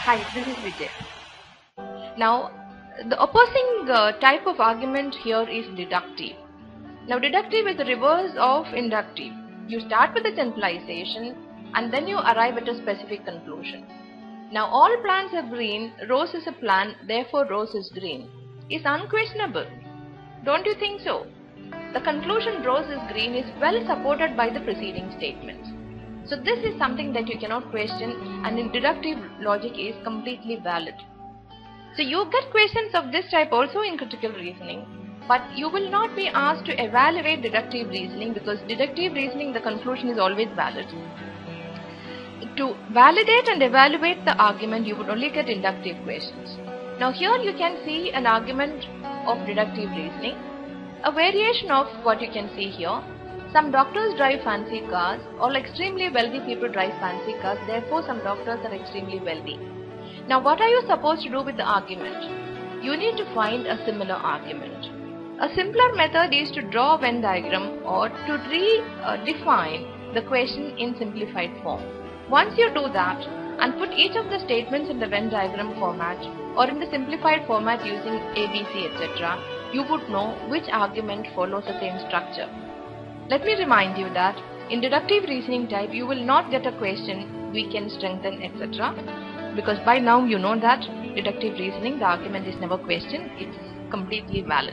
Hi, this is Vijay. Now, the opposing type of argument here is deductive. Now, deductive is the reverse of inductive. You start with a generalization and then you arrive at a specific conclusion. Now, all plants are green, rose is a plant, therefore rose is green, is unquestionable. Don't you think so? The conclusion rose is green is well supported by the preceding statements. So this is something that you cannot question, and in deductive logic is completely valid. So you get questions of this type also in critical reasoning, but you will not be asked to evaluate deductive reasoning, because deductive reasoning the conclusion is always valid. To validate and evaluate the argument you would only get inductive questions. Now here you can see an argument of deductive reasoning, a variation of what you can see here. Some doctors drive fancy cars, all extremely wealthy people drive fancy cars, therefore some doctors are extremely wealthy. Now what are you supposed to do with the argument? You need to find a similar argument. A simpler method is to draw a Venn diagram or to redefine the question in simplified form. Once you do that and put each of the statements in the Venn diagram format or in the simplified format using ABC, etc., you would know which argument follows the same structure. Let me remind you that in deductive reasoning type you will not get a question, weaken, strengthen, etc. because by now you know that deductive reasoning the argument is never questioned, it's completely valid.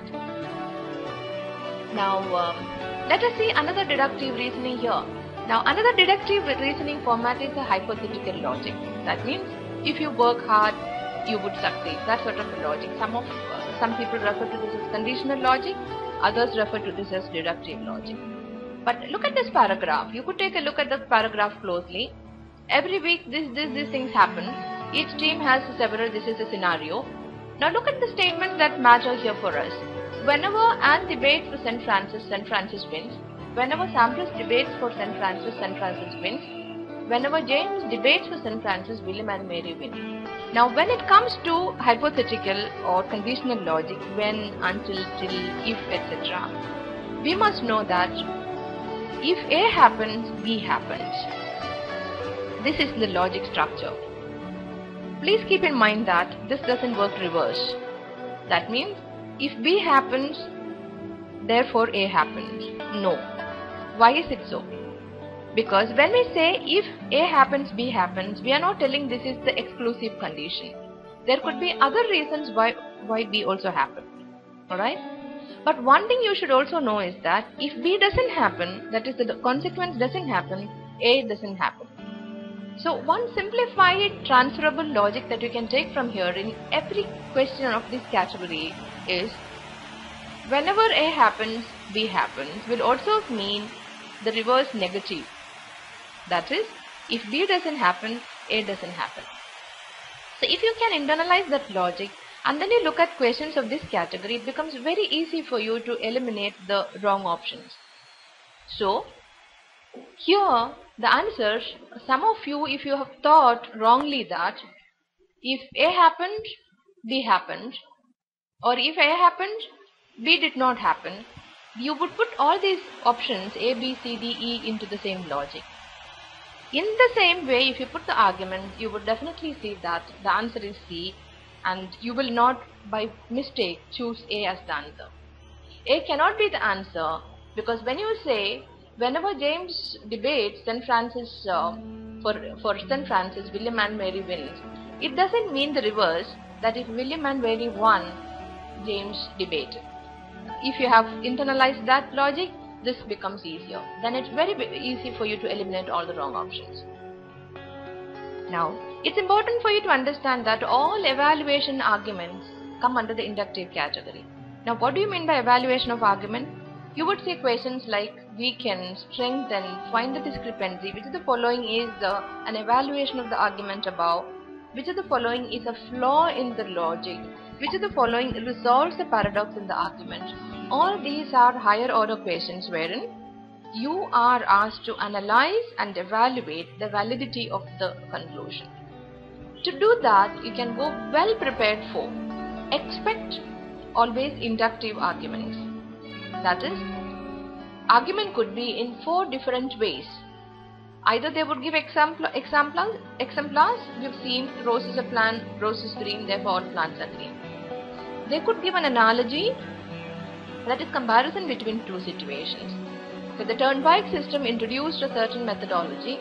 Now let us see another deductive reasoning here. Now another deductive reasoning format is a hypothetical logic. That means if you work hard you would succeed, that sort of a logic. Some people refer to this as conditional logic, others refer to this as deductive logic. But look at this paragraph. You could take a look at the paragraph closely. Every week these things happen. Each team has several, this is a scenario. Now look at the statements that matter here for us. Whenever Anne debates for St. Francis wins. Whenever Sampras debates for St. Francis wins. Whenever James debates for St. Francis, William and Mary win. Now when it comes to hypothetical or conditional logic, when, until, till, if, etc., we must know that if A happens, B happens. This is the logic structure. Please keep in mind that this doesn't work reverse. That means if B happens, therefore A happens. No. Why is it so? Because when we say if A happens, B happens, we are not telling this is the exclusive condition. There could be other reasons why B also happens. Alright? But one thing you should also know is that if B doesn't happen, that is the consequence doesn't happen, A doesn't happen. So one simplified transferable logic that you can take from here in every question of this category is whenever A happens, B happens will also mean the reverse negative. That is, if B doesn't happen, A doesn't happen. So if you can internalize that logic and then you look at questions of this category, it becomes very easy for you to eliminate the wrong options. So here the answer, some of you, if you have thought wrongly that if A happened, B happened, or if A happened, B did not happen, you would put all these options A, B, C, D, E into the same logic. In the same way, if you put the argument, you would definitely see that the answer is C, and you will not by mistake choose A as the answer. A cannot be the answer because when you say whenever James debates St. Francis for St. Francis, William and Mary wins, it doesn't mean the reverse, that if William and Mary won, James debated. If you have internalized that logic, this becomes easier. Then it's very easy for you to eliminate all the wrong options. Now, it's important for you to understand that all evaluation arguments come under the inductive category. Now, what do you mean by evaluation of argument? You would see questions like weaken, strengthen, find the discrepancy, which of the following is an evaluation of the argument above, which of the following is a flaw in the logic, which of the following resolves the paradox in the argument. All these are higher order questions wherein you are asked to analyze and evaluate the validity of the conclusion. To do that, you can go well prepared for. Expect always inductive arguments. That is, argument could be in 4 different ways. Either they would give exemplars. We've seen rose is a plant, rose is green, therefore all plants are green. They could give an analogy, that is comparison between two situations. So the turnpike system introduced a certain methodology.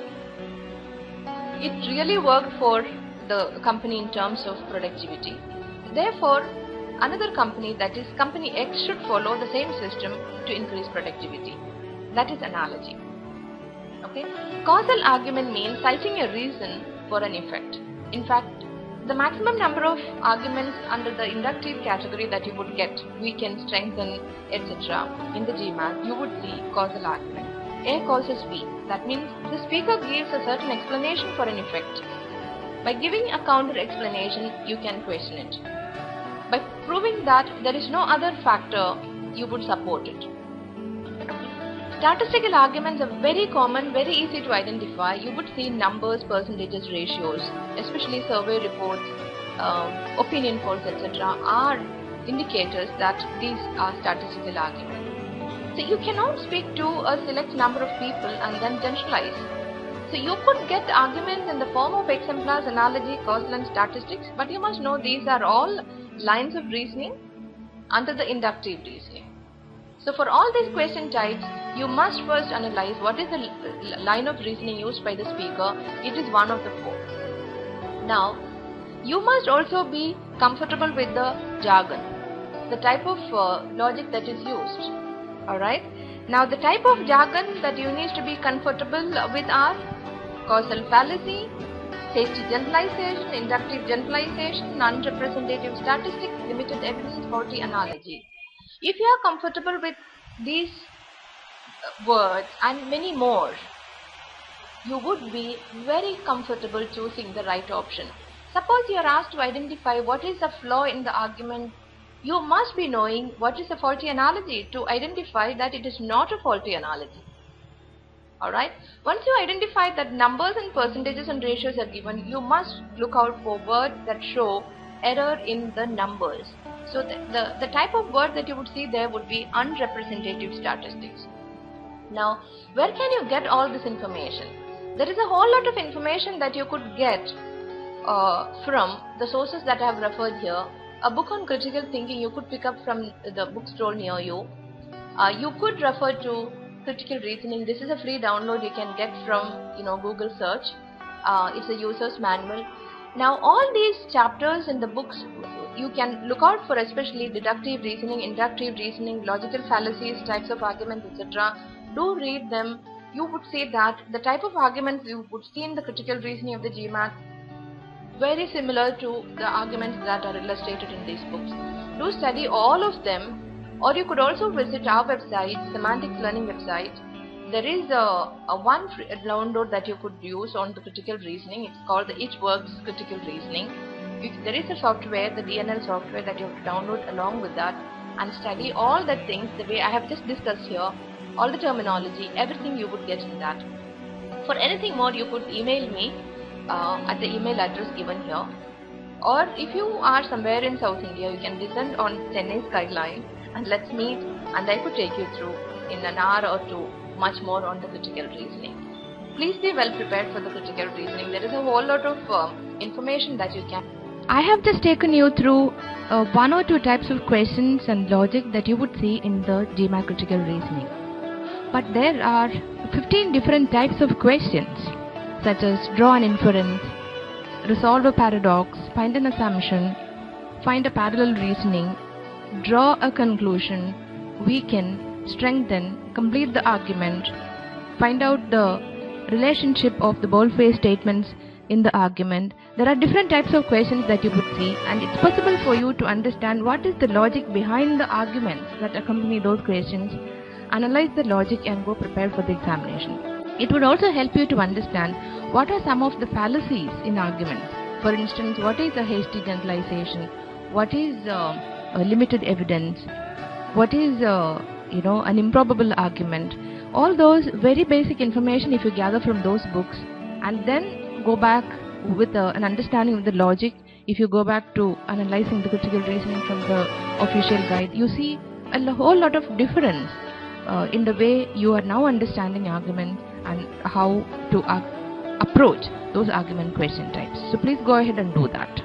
It really worked for the company in terms of productivity. Therefore, another company, that is company X, should follow the same system to increase productivity. That is analogy. Okay? Causal argument means citing a reason for an effect. In fact, the maximum number of arguments under the inductive category that you would get, weaken, strengthen, etc. in the GMAT, you would see causal argument. A causes B. That means the speaker gives a certain explanation for an effect. By giving a counter explanation, you can question it. By proving that there is no other factor, you would support it. Statistical arguments are very common, very easy to identify. You would see numbers, percentages, ratios, especially survey reports, opinion polls, etc. are indicators that these are statistical arguments. So you cannot speak to a select number of people and then generalize. So you could get arguments in the form of exemplars, analogy, causal and statistics, but you must know these are all lines of reasoning under the inductive reasoning. So for all these question types, you must first analyze what is the line of reasoning used by the speaker. It is one of the four. Now, you must also be comfortable with the jargon, the type of logic that is used. Alright. Now, the type of jargon that you need to be comfortable with are causal fallacy, hasty generalization, inductive generalization, non-representative statistics, limited evidence, faulty analogy. If you are comfortable with these words and many more, you would be very comfortable choosing the right option. Suppose you are asked to identify what is a flaw in the argument, you must be knowing what is a faulty analogy to identify that it is not a faulty analogy. Alright, once you identify that numbers and percentages and ratios are given, you must look out for words that show error in the numbers. So the type of word that you would see there would be unrepresentative statistics. Now, where can you get all this information? There is a whole lot of information that you could get from the sources that I have referred here. A book on critical thinking you could pick up from the bookstore near you. You could refer to critical reasoning. This is a free download you can get from Google search. It's a user's manual. Now all these chapters in the books you can look out for, especially deductive reasoning, inductive reasoning, logical fallacies, types of arguments, etc. Do read them. You would see that the type of arguments you would see in the critical reasoning of the GMAT very similar to the arguments that are illustrated in these books. Do study all of them, or you could also visit our website, Semantics Learning website. There is a one free download that you could use on the critical reasoning. It's called the It Works Critical Reasoning. There is a software, the DNL software, that you have to download along with that and study all the things the way I have just discussed here, all the terminology, everything you would get in that. For anything more, you could email me at the email address given here, or if you are somewhere in South India, you can descend on Chennai Skyline and let's meet, and I could take you through in an hour or two much more on the critical reasoning. Please be well prepared for the critical reasoning. There is a whole lot of information that you can. I have just taken you through one or two types of questions and logic that you would see in the GMAT critical reasoning. But there are 15 different types of questions, such as draw an inference, resolve a paradox, find an assumption, find a parallel reasoning, draw a conclusion, weaken, strengthen, complete the argument, find out the relationship of the bold-faced statements in the argument. There are different types of questions that you would see, and it's possible for you to understand what is the logic behind the arguments that accompany those questions, analyze the logic and go prepare for the examination. It would also help you to understand what are some of the fallacies in arguments. For instance, what is a hasty generalization, what is a limited evidence, what is an improbable argument. All those very basic information, if you gather from those books and then go back with an understanding of the logic, if you go back to analyzing the critical reasoning from the official guide, you see a whole lot of difference in the way you are now understanding arguments and how to approach those argument question types. So please go ahead and do that.